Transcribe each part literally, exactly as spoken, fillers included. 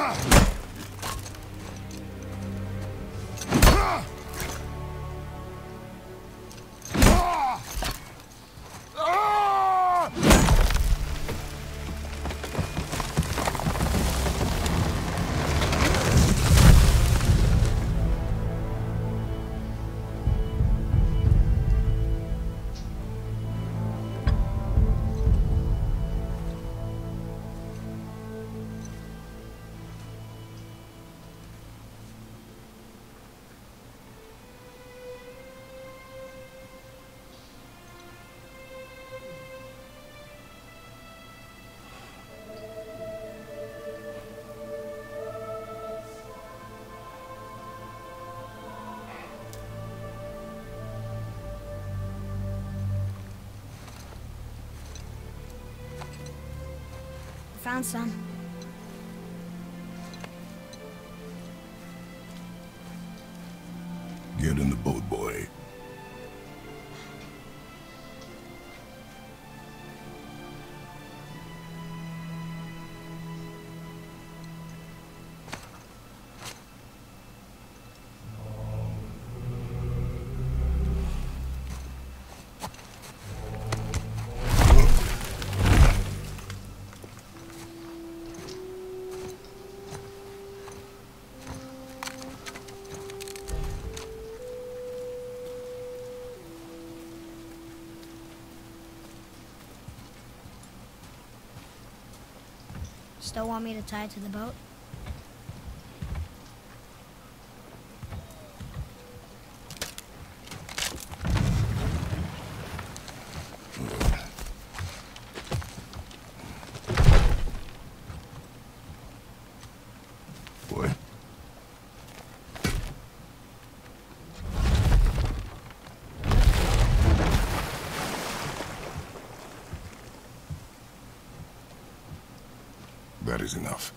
Found some. Get in the boat, boy. Still want me to tie it to the boat? Boy. That is enough.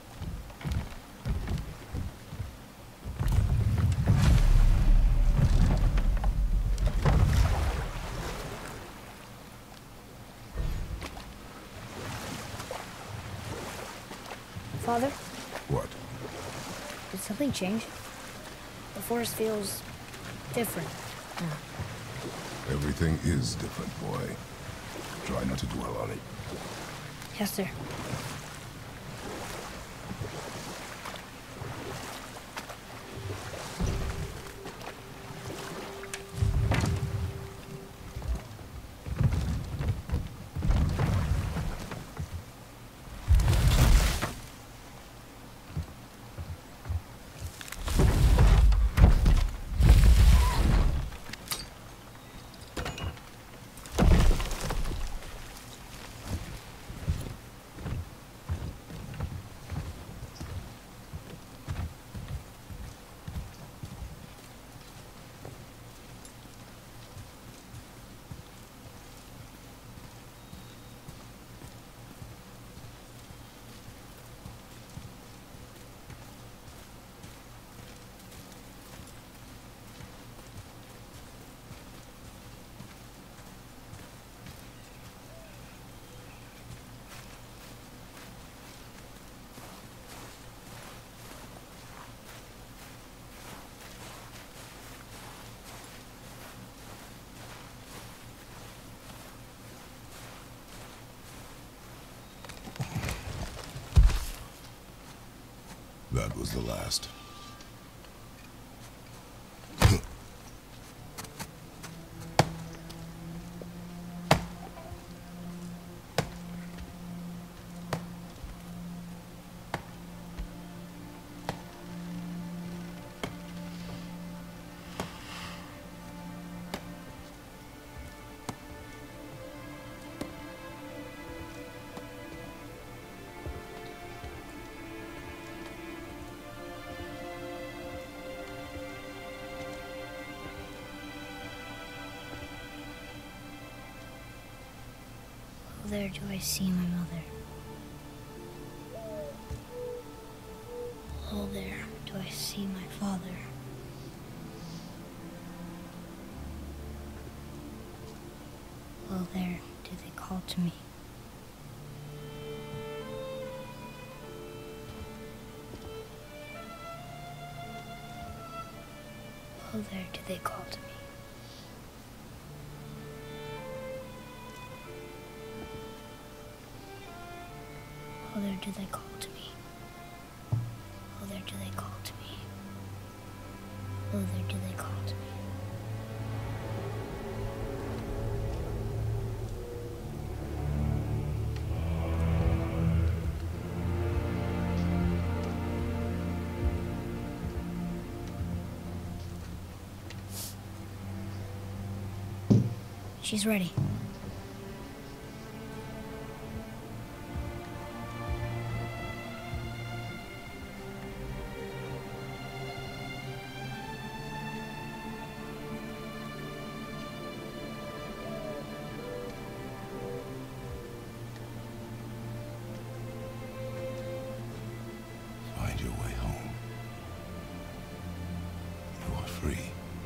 Father? What? Did something change? The forest feels different now. Everything is different, boy. Try not to dwell on it. Yes, sir. That was the last. There do I see my mother. Oh, there do I see my father. Oh, there do they call to me. Oh, there do they call to me. Oh, there do they call to me. Oh, there do they call to me. Oh, there do they call to me. She's ready. Find your way home. You are free.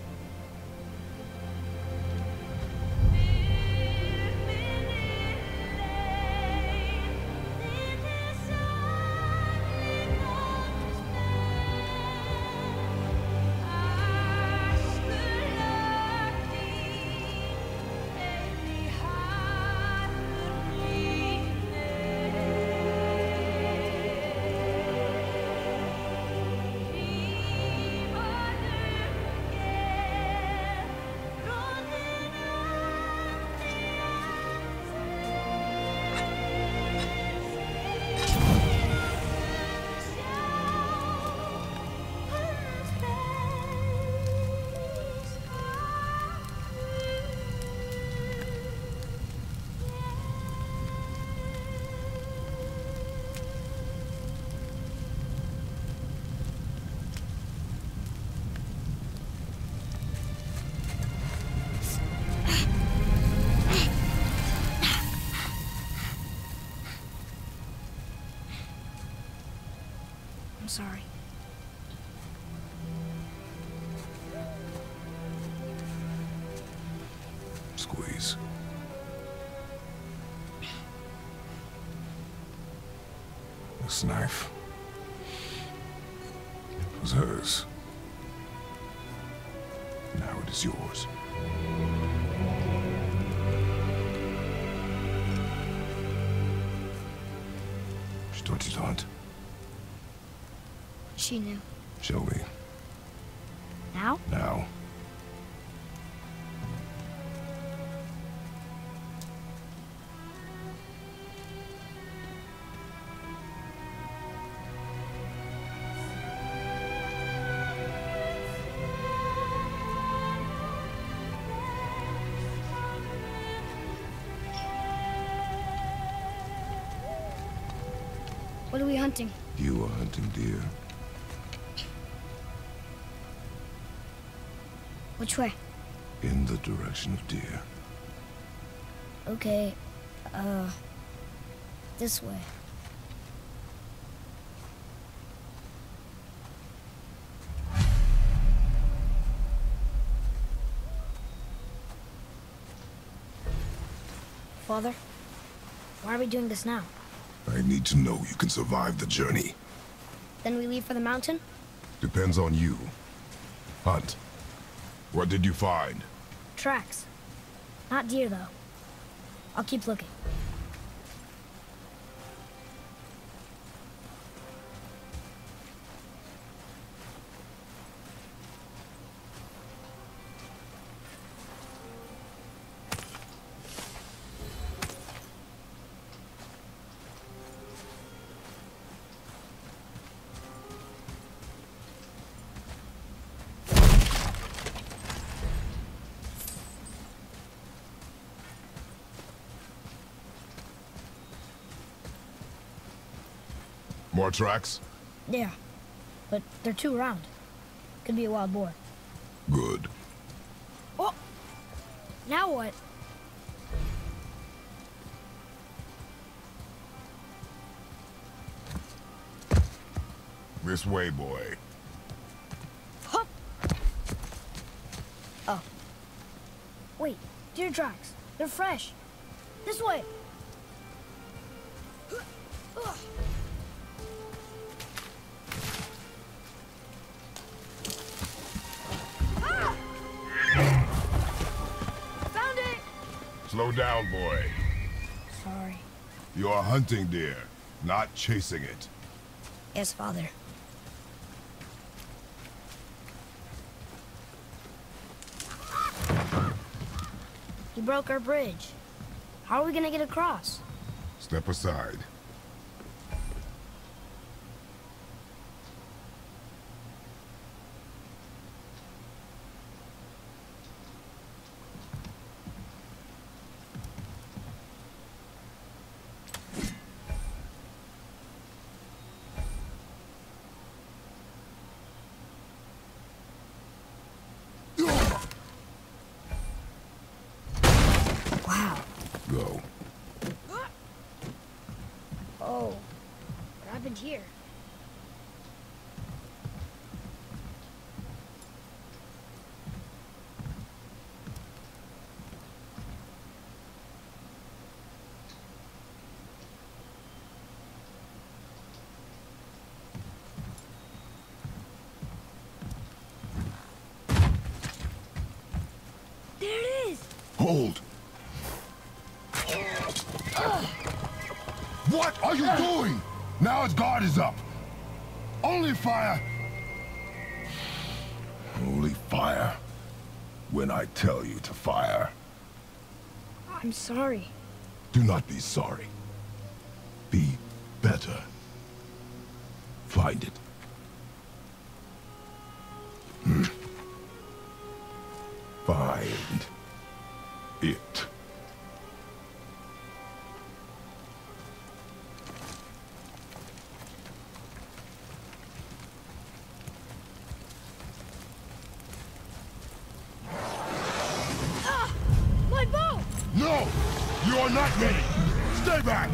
I'm sorry. Squeeze. This knife. It was hers. Now it is yours. She taught you to hunt. She knew. Show me. Now? Now. What are we hunting? You are hunting deer. Which way? In the direction of deer. Okay, uh, this way. Father, why are we doing this now? I need to know you can survive the journey. Then we leave for the mountain? Depends on you. Hunt. What did you find? Tracks. Not deer, though. I'll keep looking. More tracks? Yeah, but they're too round. Could be a wild boar. Good. Oh! Now what? This way, boy. Hup! Oh. Wait, deer tracks. They're fresh. This way. Ugh. Ah! Slow down, boy. Sorry. You're hunting deer, not chasing it. Yes, Father. He broke our bridge. How are we gonna get across? Step aside. Wow. Go. Oh, what happened here? There it is! Hold! What are you doing? Now its guard is up. Only fire. Only fire. When I tell you to fire. I'm sorry. Do not be sorry. Be better. Find it. Hmm. Find it. Ah! My bow! No! You are not ready! Stay back!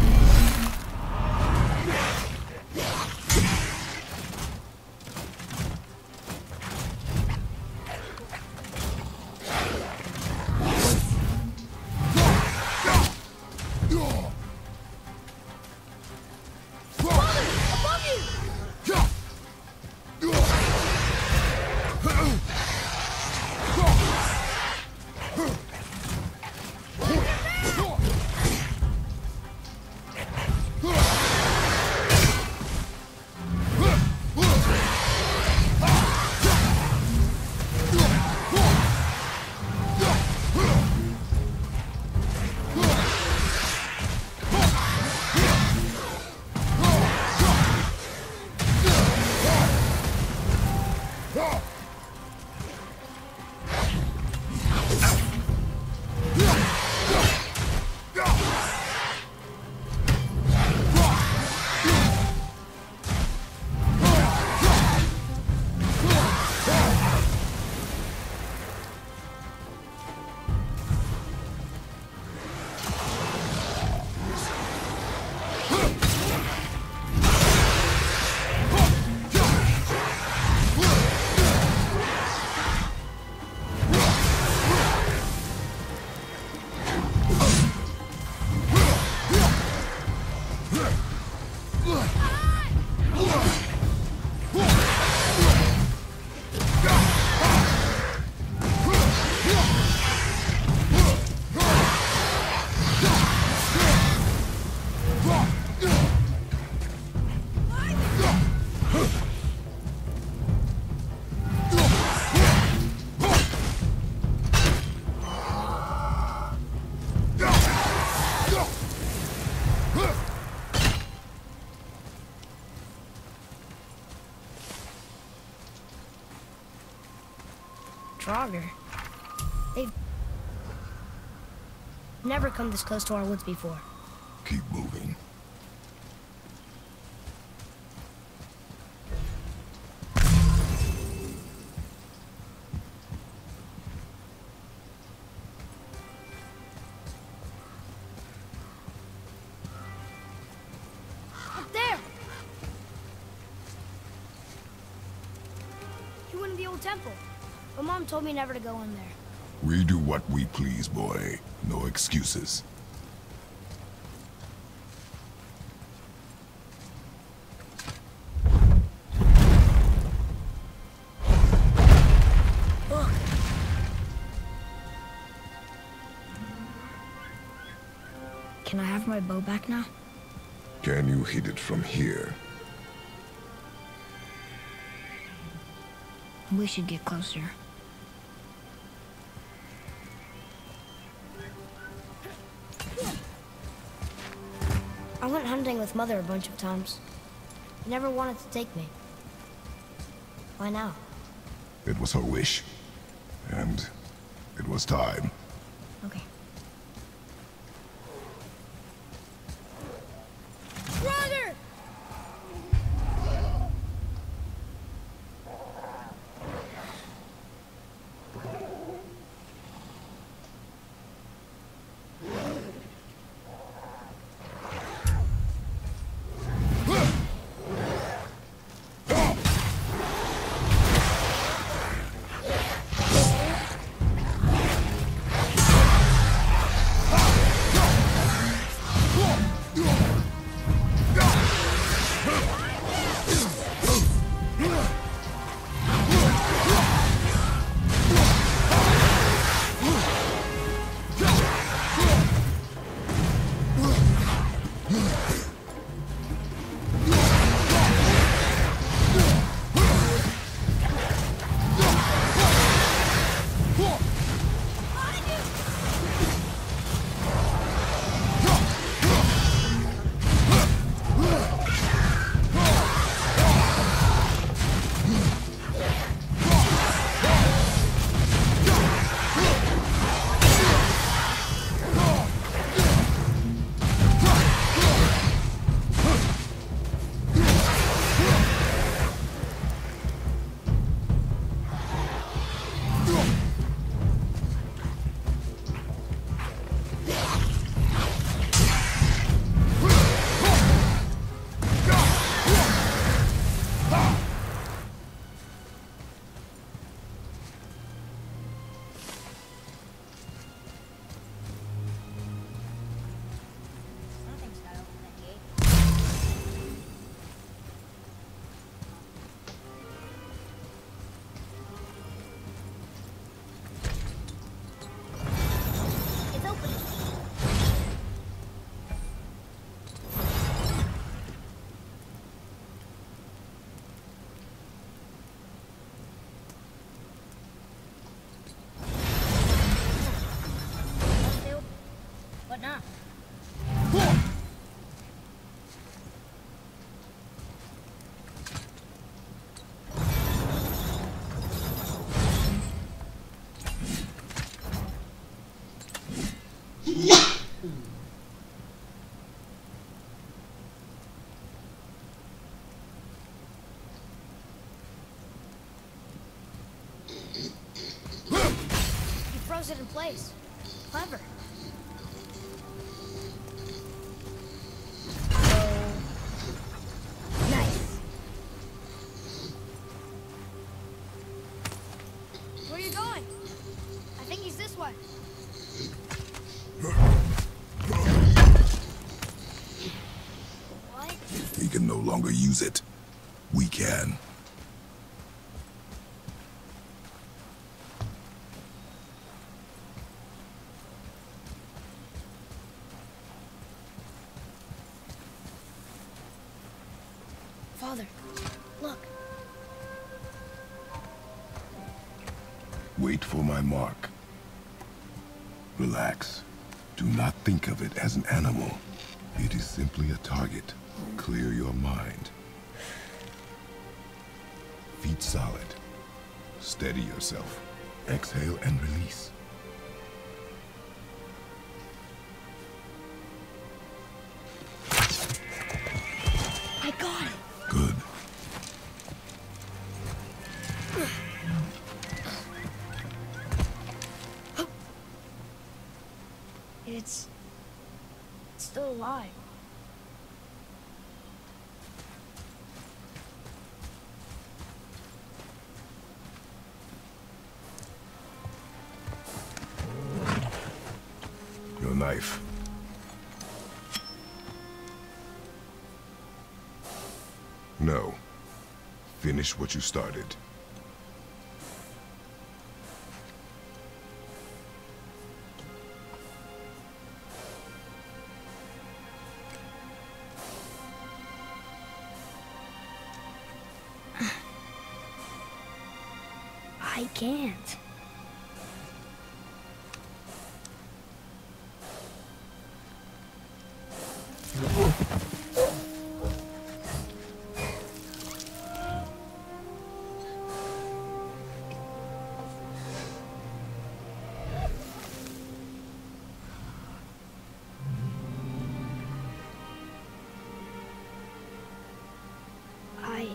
Draugr. They've never come this close to our woods before. Keep moving. Up there! You went in the old temple. My mom told me never to go in there. We do what we please, boy. No excuses. Look. Can I have my bow back now? Can you hit it from here? We should get closer. I went hunting with Mother a bunch of times. She never wanted to take me. Why now? It was her wish. And it was time. Okay. Brother! It in place. Clever. Oh. Nice. Where are you going? I think he's this way. What? He can no longer use it. We can. Father, look. Wait for my mark. Relax. Do not think of it as an animal. It is simply a target. Clear your mind. Feet solid. Steady yourself. Exhale and release. I got it. Good. It's... it's still alive. Your knife. No. Finish what you started. I can't. I...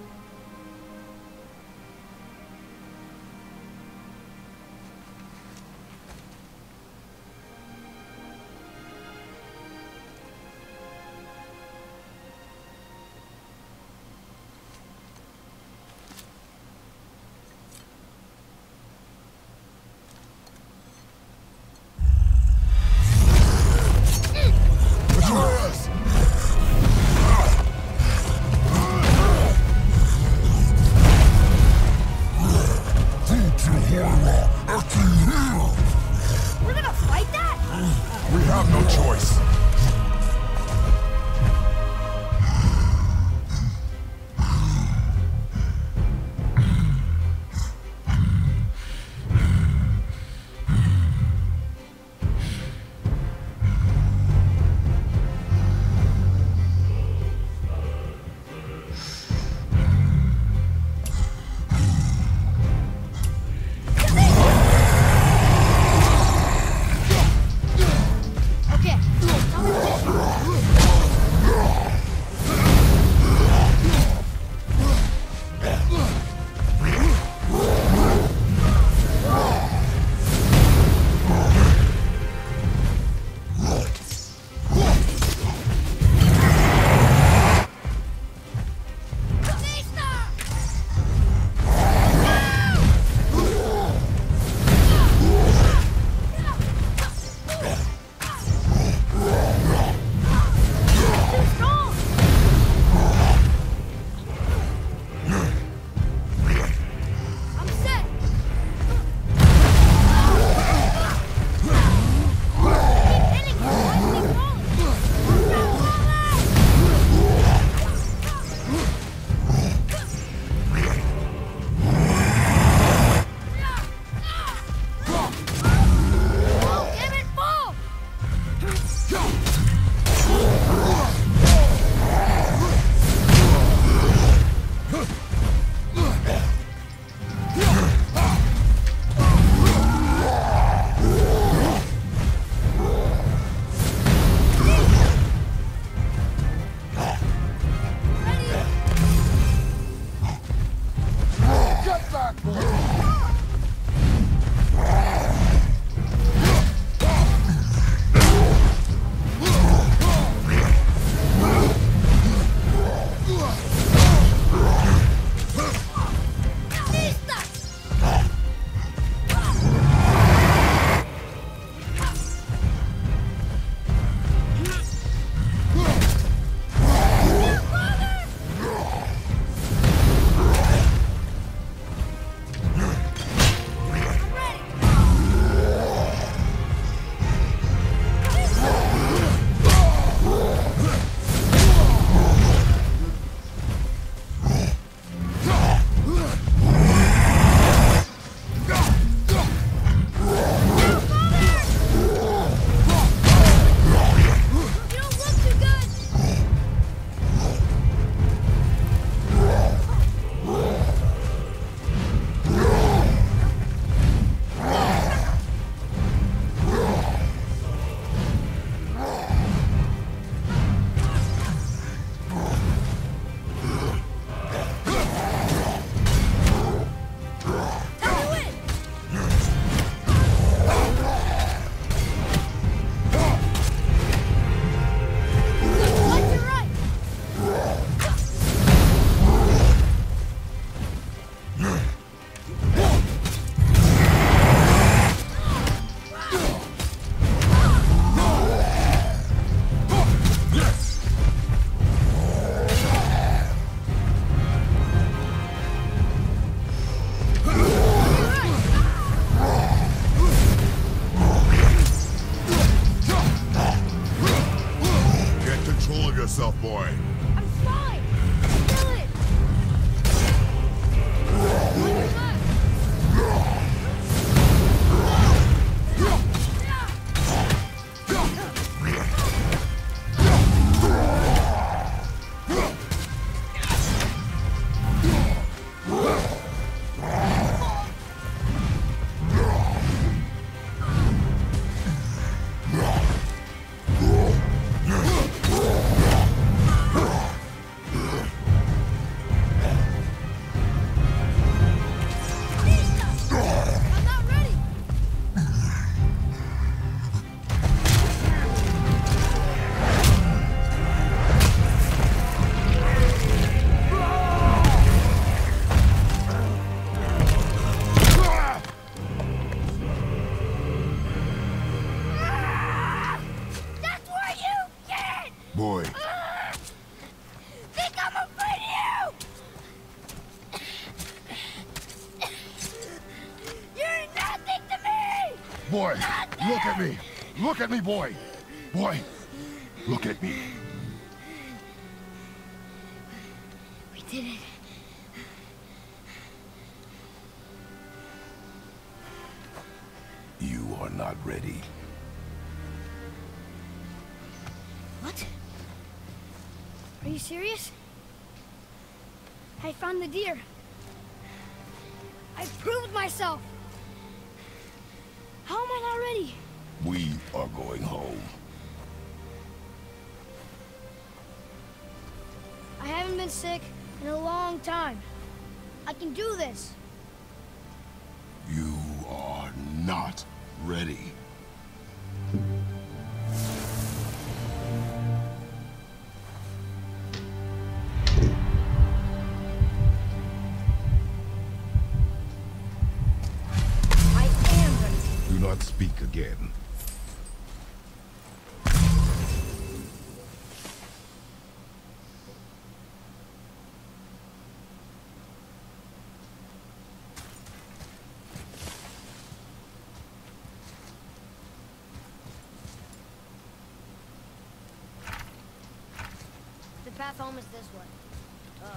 Atreus! We're gonna fight that? We have no choice. Okay. yourself, boy. I'm fine. Feel it. On your left. Boy, look at me. Look at me, boy. Boy, look at me. We did it. You are not ready. What? Are you serious? I found the deer. I proved myself. How am I not ready? We are going home. I haven't been sick in a long time. I can do this. You are not ready. I am ready. Do not speak again. The path home is this way. Uh.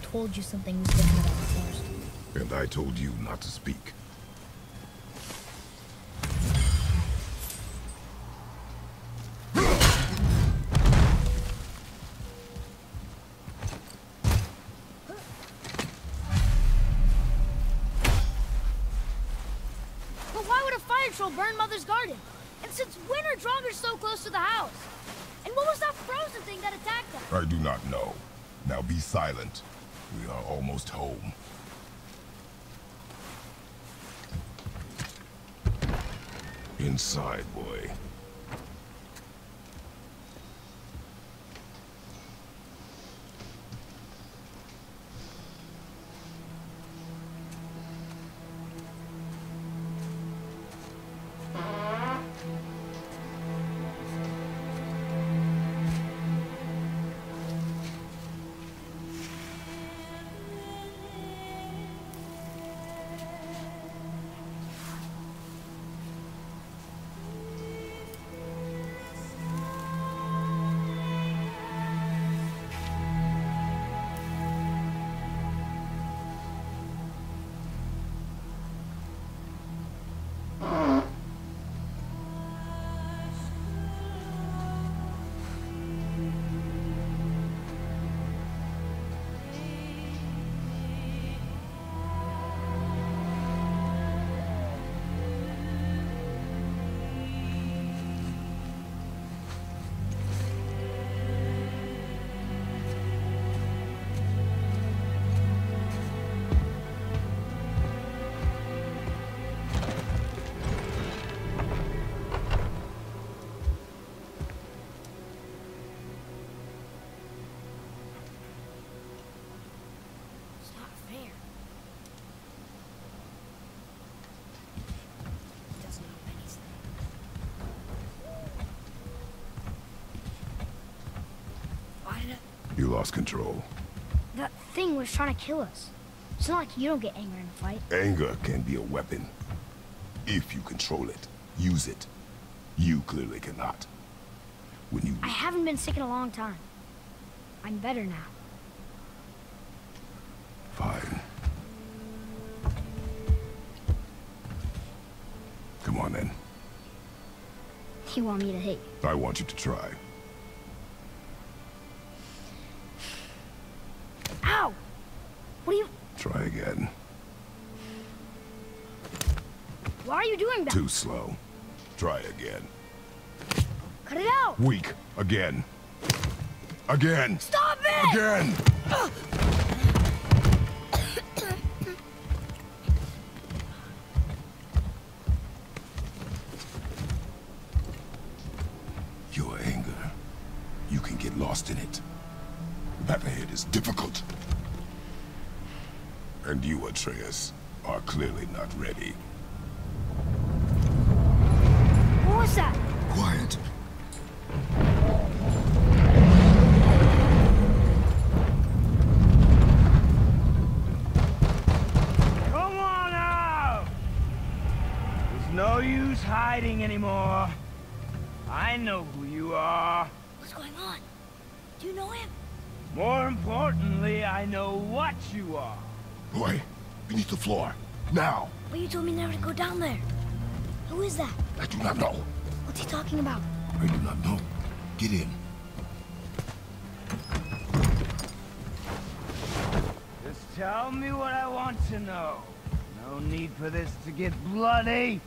told you something was different about the forest. And I told you not to speak. But why would a fire troll burn Mother's garden? And since when are Draugrs so close to the house? And what was that frozen thing that attacked them? I do not know. Now be silent. We are almost home. Inside, boy. You lost control. That thing was trying to kill us. It's not like you don't get angry in a fight. Anger can be a weapon. If you control it, use it. You clearly cannot. When you... I haven't been sick in a long time. I'm better now. Fine. Come on then. You want me to hate you? I want you to try. Ow! What are you... Try again. Why are you doing that? Too slow. Try again. Cut it out! Weak. Again. Again! Stop it! Again! Your anger. You can get lost in it. That ahead is difficult. And you, Atreus, are clearly not ready. What was that? Quiet. Come on out! There's no use hiding anymore. I know who you are. What's going on? Do you know him? More importantly, I know what you are. Boy, beneath the floor. Now! But you told me never to go down there. Who is that? I do not know. What's he talking about? I do not know. Get in. Just tell me what I want to know. No need for this to get bloody.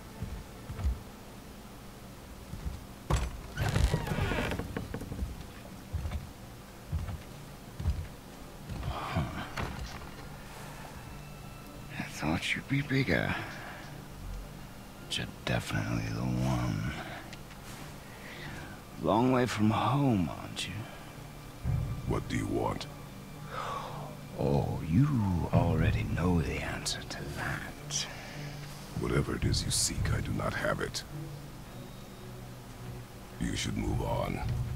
Thought you'd be bigger. But you're definitely the one. Long way from home, aren't you? What do you want? Oh, you already know the answer to that. Whatever it is you seek, I do not have it. You should move on.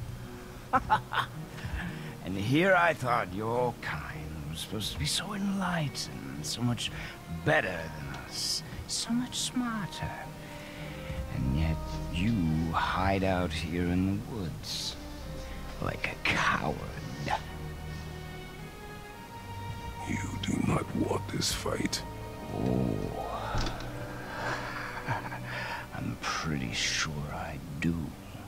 And here I thought your kind was supposed to be so enlightened, so much better than us, so much smarter. And yet you hide out here in the woods, like a coward. not want this fight. Oh. I'm pretty sure I do.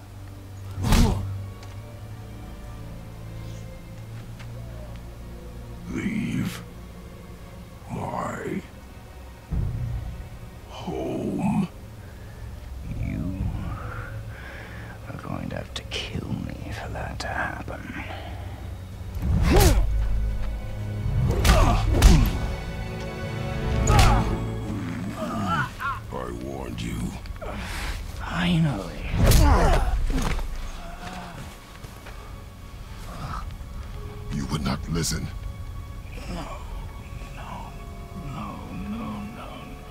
Leave my home. You are going to have to kill me for that to happen. I warned you. Finally. You would not listen. No, no, no, no, no.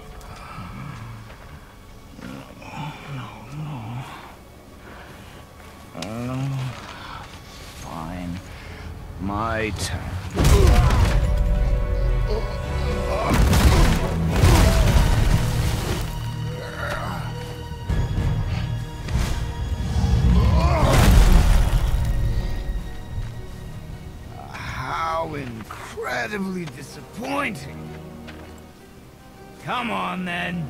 No, no, no. Uh, fine. My turn. How incredibly disappointing. Come on, then.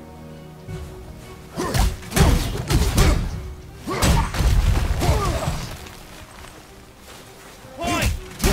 Point!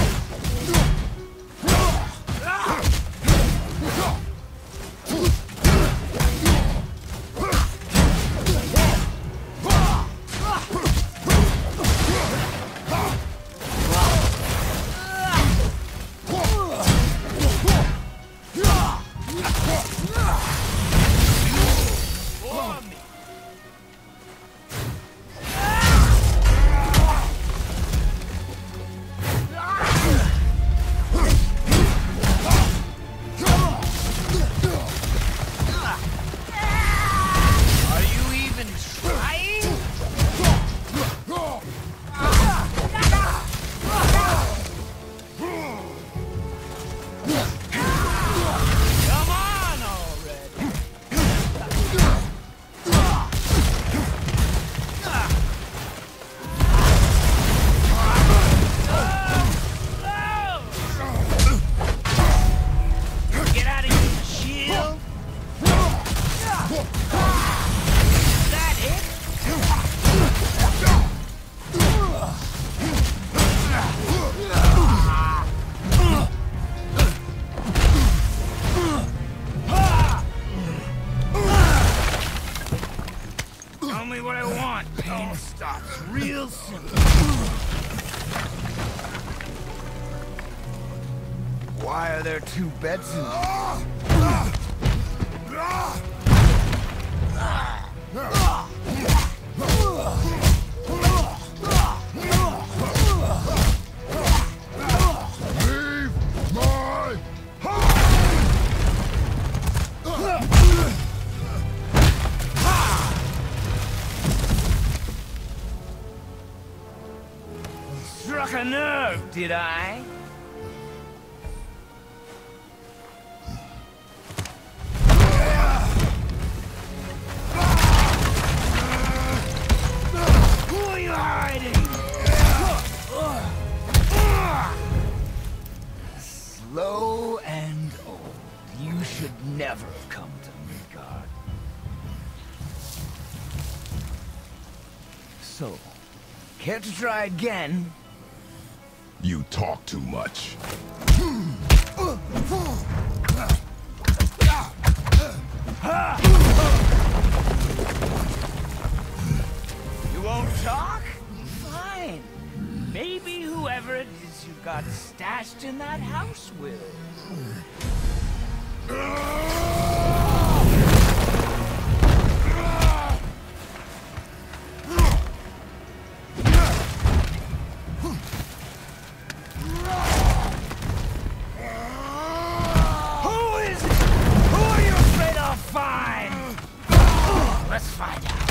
Real simple. Why are there two beds in here? Struck a nerve, did I? Who are you hiding? Slow and old. You should never have come to Midgard. So, care to try again? You talk too much. You won't talk? Fine. Maybe whoever it is you got stashed in that house will. Let's find out.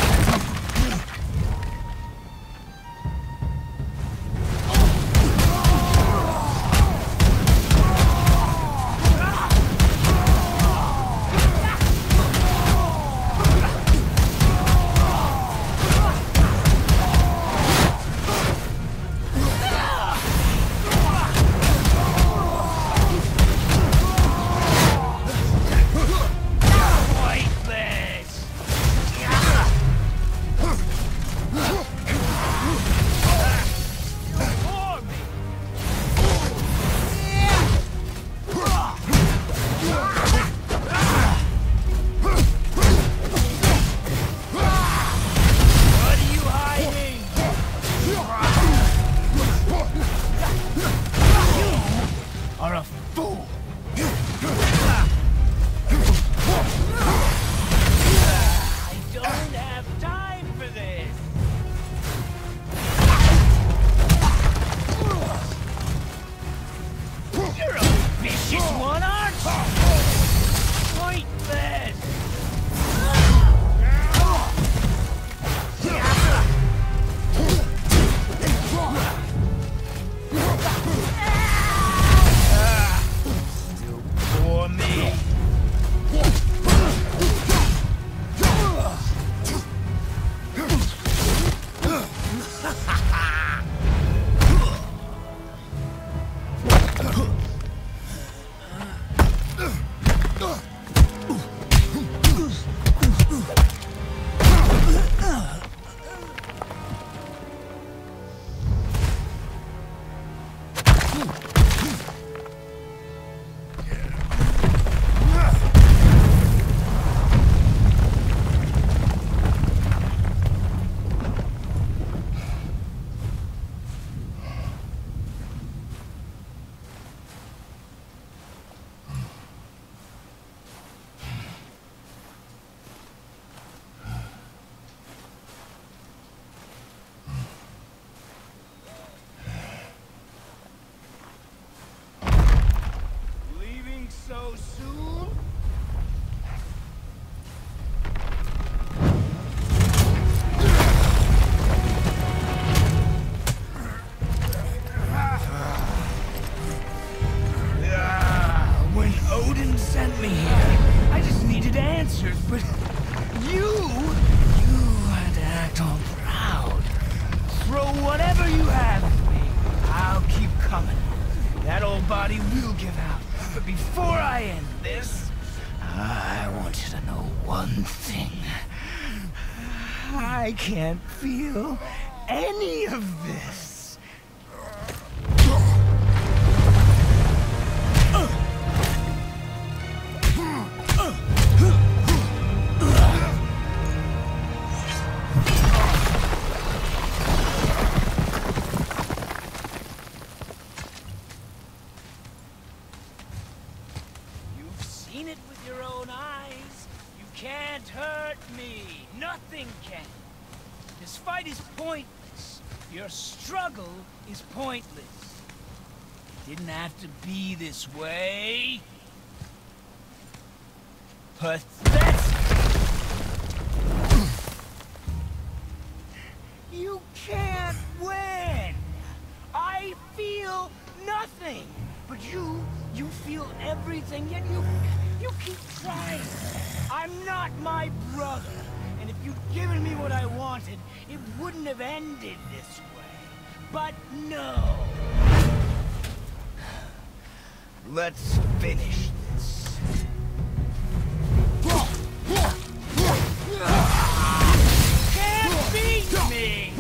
coming. That old body will give out. But before I end this, I want you to know one thing. I can't feel any of this. This fight is pointless. Your struggle is pointless. It didn't have to be this way. Pathetic! You can't win! I feel nothing! But you, you feel everything, yet you, you keep trying. I'm not my brother. And if you'd given me what I wanted, it wouldn't have ended this way. But no! Let's finish this. Can't beat me!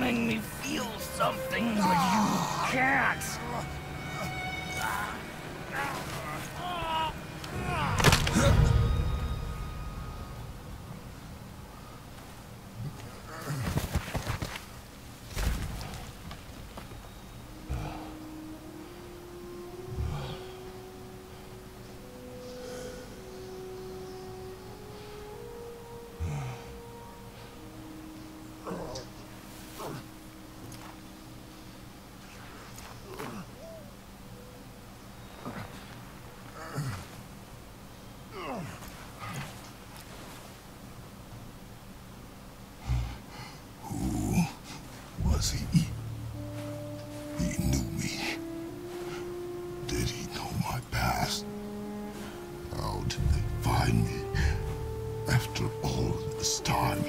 make me feel something, but you can't. Was he? He knew me. Did he know my past? How did they find me after all this time?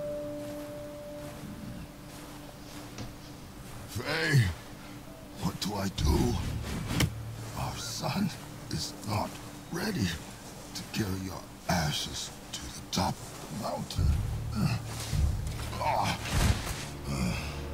Faye, what do I do? Our son is not ready to carry your ashes to the top of the mountain. Uh, ah. Uh.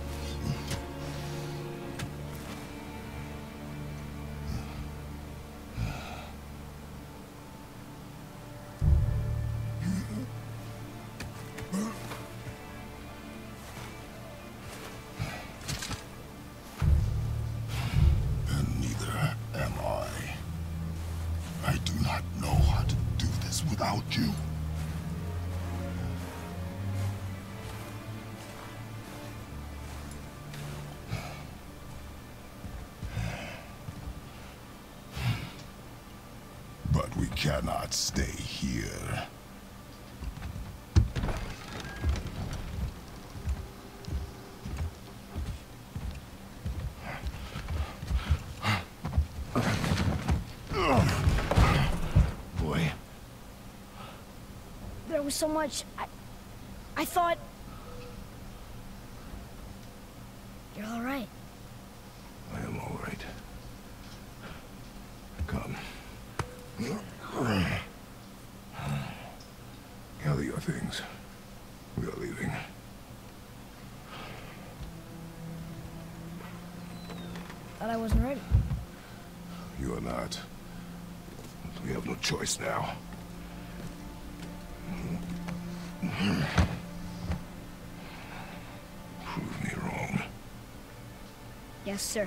And neither am I. I do not know how to do this without you. But we cannot stay here. Boy. There was so much. I, I thought. You're all right. I am all right. Come. Gather your things. We are leaving. Thought I wasn't ready. You are not. We have no choice now. Prove me wrong. Yes, sir.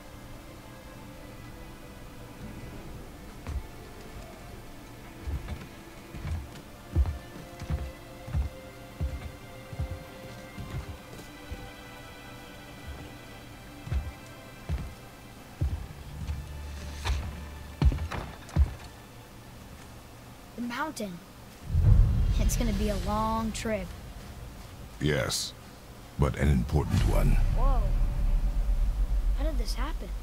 The mountain. It's gonna be a long trip. Yes, but an important one. Whoa. How did this happen?